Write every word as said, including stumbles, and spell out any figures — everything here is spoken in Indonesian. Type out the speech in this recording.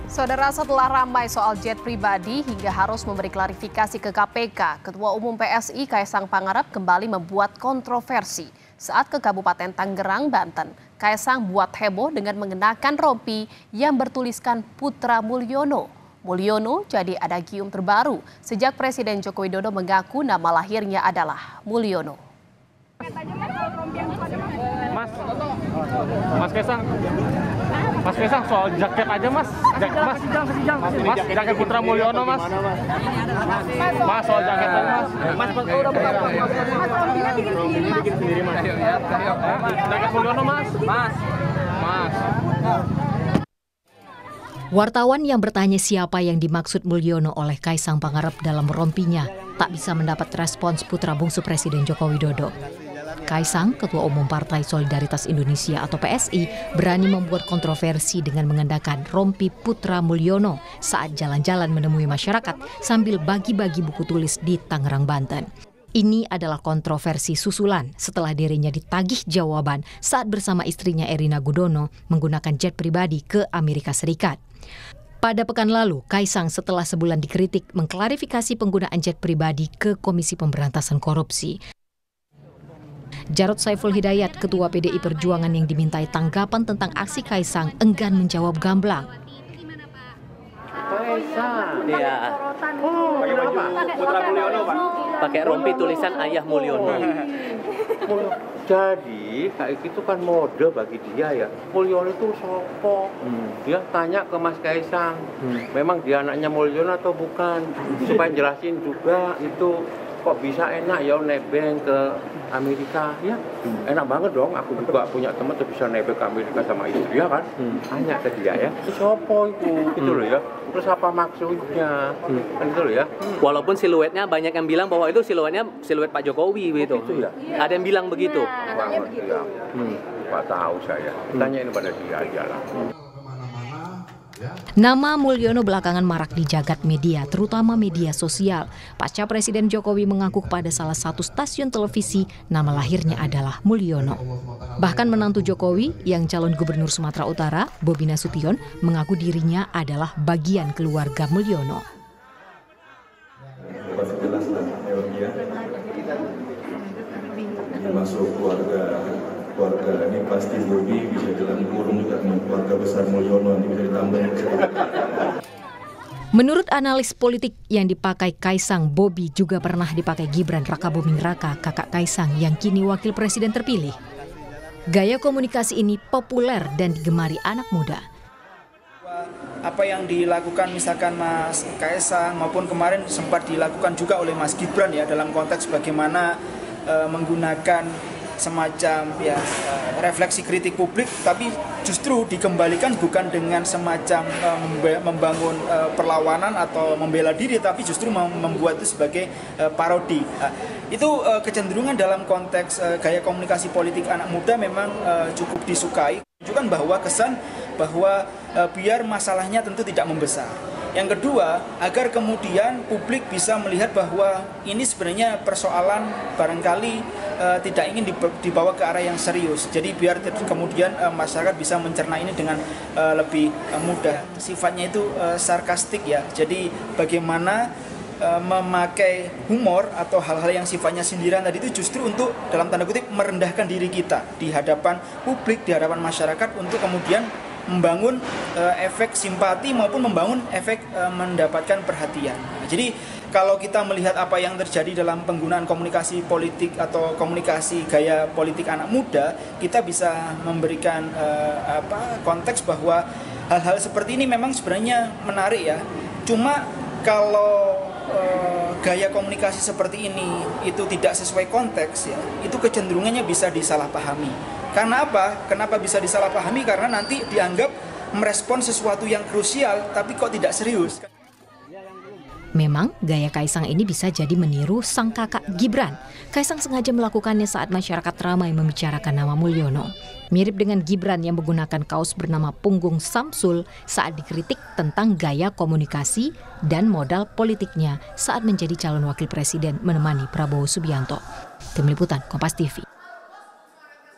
Saudara, setelah ramai soal jet pribadi hingga harus memberi klarifikasi ke K P K, Ketua Umum P S I Kaisang Pangarep kembali membuat kontroversi. Saat ke Kabupaten Tangerang, Banten, Kaisang buat heboh dengan mengenakan rompi yang bertuliskan Putra Mulyono. Mulyono jadi adagium terbaru sejak Presiden Joko Widodo mengaku nama lahirnya adalah Mulyono. Mas, Mas Kaisang, Mas Kaisang soal jaket aja Mas, jaket Mas, Mas jaket Putra Mulyono Mas, Mas soal jaket aja Mas, Mas udah bikin sendiri Mas, jaket Mulyono Mas, Mas, Mas. Wartawan yang bertanya siapa yang dimaksud Mulyono oleh Kaisang Pangarep dalam rompinya tak bisa mendapat respons putra bungsu Presiden Joko Widodo. Kaisang, Ketua Umum Partai Solidaritas Indonesia atau P S I, berani membuat kontroversi dengan mengenakan rompi Putra Mulyono saat jalan-jalan menemui masyarakat sambil bagi-bagi buku tulis di Tangerang, Banten. Ini adalah kontroversi susulan setelah dirinya ditagih jawaban saat bersama istrinya Erina Gudono menggunakan jet pribadi ke Amerika Serikat. Pada pekan lalu, Kaisang setelah sebulan dikritik mengklarifikasi penggunaan jet pribadi ke Komisi Pemberantasan Korupsi. Jarod Saiful Hidayat, Ketua P D I Perjuangan yang dimintai tanggapan tentang aksi Kaisang, enggan menjawab gamblang. Kaisang, iya. Oh, pakai baju Putra Mulyono, Pak. Pakai rompi tulisan Ayah Mulyono. Jadi, kayak gitu kan mode bagi dia ya. Mulyono itu sopo. Hmm. Dia tanya ke Mas Kaisang, hmm. memang dia anaknya Mulyono atau bukan? Supaya jelasin juga itu. Kok bisa enak ya nebeng ke Amerika ya, hmm. enak banget dong. Aku juga punya teman tuh bisa nebeng ke Amerika sama istri ya kan, hmm. tanya ke dia ya, sopo itu, hmm. gitu loh ya. Terus apa maksudnya, hmm. kan gitu loh ya. Hmm. Walaupun siluetnya banyak yang bilang bahwa itu siluetnya siluet Pak Jokowi gitu. Oh, gitu ya? Ada yang bilang begitu. Ya, katanya begitu. Ya. Hmm. Pak tahu saya, tanyain pada dia aja lah. Hmm. Nama Mulyono belakangan marak di jagat media, terutama media sosial. Pasca Presiden Jokowi mengaku kepada salah satu stasiun televisi nama lahirnya adalah Mulyono. Bahkan menantu Jokowi yang calon gubernur Sumatera Utara, Bobi Nasution, mengaku dirinya adalah bagian keluarga Mulyono. Masuk keluarga keluarga ini pasti Bobi bisa jalan kurung juga dengan keluarga besar Mulyono, nanti bisa ditambah. Menurut analis politik yang dipakai Kaisang, Bobi juga pernah dipakai Gibran Rakabuming Raka, kakak Kaisang yang kini wakil presiden terpilih. Gaya komunikasi ini populer dan digemari anak muda. Apa yang dilakukan misalkan Mas Kaisang maupun kemarin sempat dilakukan juga oleh Mas Gibran ya dalam konteks bagaimana e, menggunakan semacam ya refleksi kritik publik, tapi justru dikembalikan bukan dengan semacam uh, membangun uh, perlawanan atau membela diri, tapi justru membuat itu sebagai uh, parodi. Uh, itu uh, kecenderungan dalam konteks uh, gaya komunikasi politik anak muda memang uh, cukup disukai. Menunjukkan bahwa kesan bahwa uh, biar masalahnya tentu tidak membesar. Yang kedua, agar kemudian publik bisa melihat bahwa ini sebenarnya persoalan barangkali uh, tidak ingin dibawa ke arah yang serius. Jadi biar kemudian uh, masyarakat bisa mencerna ini dengan uh, lebih uh, mudah. Sifatnya itu uh, sarkastik ya. Jadi bagaimana uh, memakai humor atau hal-hal yang sifatnya sindiran tadi itu justru untuk dalam tanda kutip merendahkan diri kita di hadapan publik, di hadapan masyarakat untuk kemudian membangun uh, efek simpati maupun membangun efek uh, mendapatkan perhatian. Jadi kalau kita melihat apa yang terjadi dalam penggunaan komunikasi politik atau komunikasi gaya politik anak muda, kita bisa memberikan uh, apa konteks bahwa hal-hal seperti ini memang sebenarnya menarik ya. Cuma kalau uh, gaya komunikasi seperti ini itu tidak sesuai konteks ya, itu kecenderungannya bisa disalahpahami. Karena apa? Kenapa bisa disalahpahami? Karena nanti dianggap merespon sesuatu yang krusial, tapi kok tidak serius. Memang gaya Kaisang ini bisa jadi meniru sang kakak Gibran. Kaisang sengaja melakukannya saat masyarakat ramai membicarakan nama Mulyono. Mirip dengan Gibran yang menggunakan kaos bernama punggung Samsul saat dikritik tentang gaya komunikasi dan modal politiknya saat menjadi calon wakil presiden menemani Prabowo Subianto. Tim Liputan Kompas T V.